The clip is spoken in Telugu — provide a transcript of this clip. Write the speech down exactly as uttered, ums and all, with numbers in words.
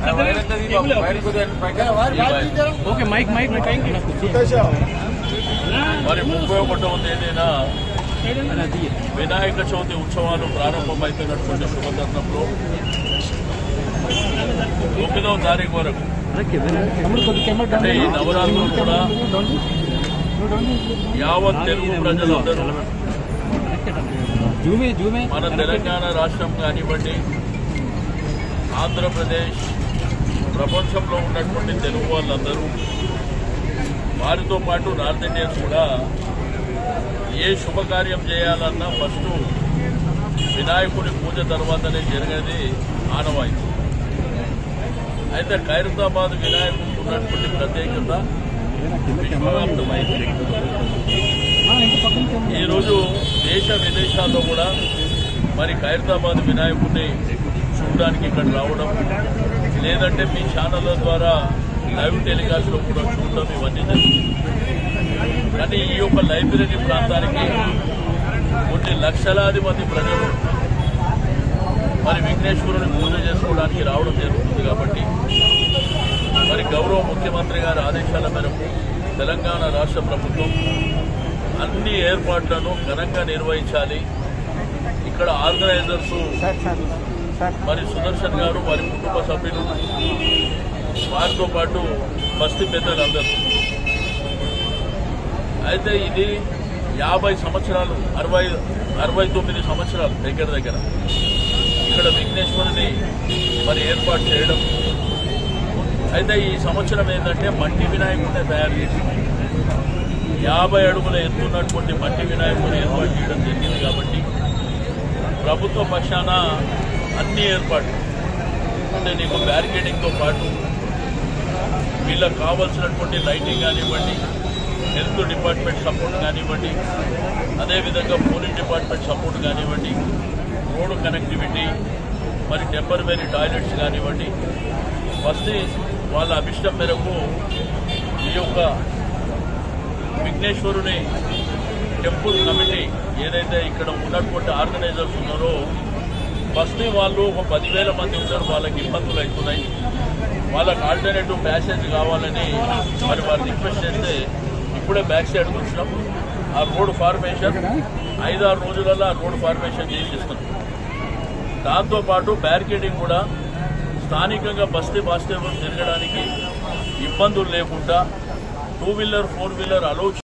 ఓకే మైక్ మైక్ మరి ముప్పై ఒకటవ తేదీన వినాయక చవితి ఉత్సవాలు ప్రారంభమవుతున్నటువంటి శుభతరుణంలో తొమ్మిదవ తారీఖు వరకు అంటే ఈ నవరాత్రులు కూడా యావత్ తెలుగు ప్రజలందరూ మన తెలంగాణ రాష్ట్రం కానివ్వండి, ఆంధ్రప్రదేశ్, ప్రపంచంలో ఉన్నటువంటి తెలుగు వాళ్ళందరూ, వారితో పాటు నార్త్ ఇండియన్స్ కూడా ఏ శుభకార్యం చేయాలన్నా ఫస్ట్ వినాయకుడి పూజ తర్వాతనే జరిగేది ఆనవాయితీ. అయితే ఖైరతాబాద్ వినాయకుడికి ఉన్నటువంటి ప్రత్యేకత విశ్వవ్యాప్తమైంది. ఈరోజు దేశ విదేశాల్లో కూడా మరి ఖైరతాబాద్ వినాయకుడిని చూడడానికి ఇక్కడ రావడం, లేదంటే మీ ఛానళ్ల ద్వారా లైవ్ టెలికాస్ట్ లో కూడా చూడడం ఇవన్నీ జరుగుతుంది. కానీ ఈ యొక్క లైబ్రరీ ప్రాంతానికి కొన్ని లక్షలాది మంది ప్రజలు మరి విఘ్నేశ్వరుని పూజ చేసుకోవడానికి రావడం జరుగుతుంది. కాబట్టి మరి గౌరవ ముఖ్యమంత్రి గారి ఆదేశాల మేరకు తెలంగాణ రాష్ట్ర ప్రభుత్వం అన్ని ఏర్పాట్లను ఘనంగా నిర్వహించాలి. ఇక్కడ ఆర్గనైజర్స్ మరి సుదర్శన్ గారు, వారి కుటుంబ సభ్యులు, వారితో పాటు బస్తీ పెద్దలందరూ. అయితే ఇది యాభై సంవత్సరాలు అరవై అరవై తొమ్మిది సంవత్సరాలు దగ్గర దగ్గర ఇక్కడ విఘ్నేశ్వరుని మరి ఏర్పాటు చేయడం. అయితే ఈ సంవత్సరం ఏంటంటే మట్టి వినాయకుడిని తయారు చేసి యాభై అడుగుల ఎత్తున్నటువంటి మట్టి వినాయకుడిని ఏర్పాటు చేయడం జరిగింది. కాబట్టి ప్రభుత్వ పక్షాన అన్ని ఏర్పాట్లు అంటే నీకు బ్యారికేడింగ్తో పాటు వీళ్ళకి కావాల్సినటువంటి లైటింగ్ కానివ్వండి, హెల్త్ డిపార్ట్మెంట్ సపోర్ట్ కానివ్వండి, అదేవిధంగా పోలీస్ డిపార్ట్మెంట్ సపోర్ట్ కానివ్వండి, రోడ్డు కనెక్టివిటీ, మరి టెంపరరీ టాయిలెట్స్ కానివ్వండి, ఫస్ట్ వాళ్ళ అభిష్టం మేరకు ఈ యొక్క విఘ్నేశ్వరుని టెంపుల్ కమిటీ ఏదైతే ఇక్కడ ఉన్నటువంటి ఆర్గనైజర్స్ ఉన్నారో ఫస్ట్ వాళ్ళు ఒక పదివేల మంది ఉన్నారు. వాళ్ళకి ఇబ్బందులు అవుతున్నాయి, వాళ్ళకి ఆల్టర్నేటివ్ ప్యాసేజ్ కావాలని మరి వారు రిక్వెస్ట్ చేస్తే ఇప్పుడే బ్యాక్ సైడ్ వచ్చినాం. ఆ రోడ్ ఫార్మేషన్ ఐదారు రోజులలో ఆ రోడ్ ఫార్మేషన్ చేసి ఇస్తున్నాం. దాంతోపాటు బ్యారికేడింగ్ కూడా స్థానికంగా బస్తీ బాస్తీ తిరగడానికి ఇబ్బందులు లేకుండా two wheeler four wheeler allow